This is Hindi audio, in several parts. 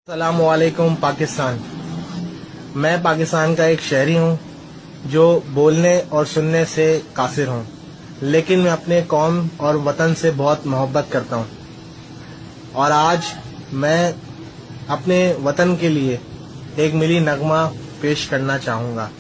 अस्सलामुअलैकुम पाकिस्तान। मैं पाकिस्तान का एक शहरी हूँ जो बोलने और सुनने से कासिर हूँ, लेकिन मैं अपने कौम और वतन से बहुत मोहब्बत करता हूँ। और आज मैं अपने वतन के लिए एक मिली नगमा पेश करना चाहूँगा।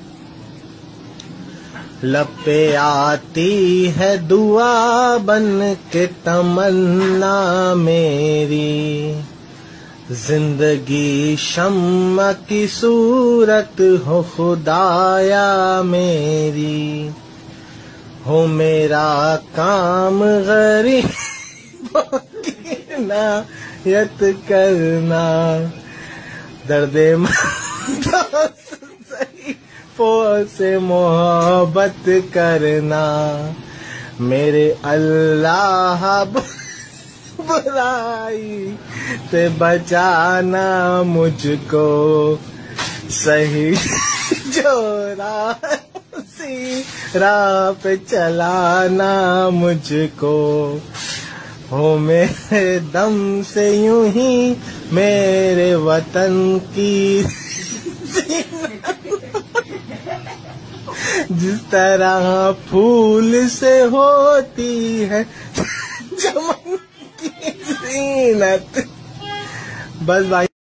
लब पे आती है दुआ बन के तमन्ना मेरी, जिंदगी शम्मा की सूरत हो खुदाया मेरी, हो मेरा काम गरीबों की इनायत करना, दर्दे ज़ईफ़ों से मोहब्बत करना, मेरे अल्लाह बुराई से बचाना मुझको, सही जो राह पे चलाना मुझको, हो मेरे दम से यूं ही मेरे वतन की जिस तरह फूल से होती है चमन की ज़ीनत। बस भाई।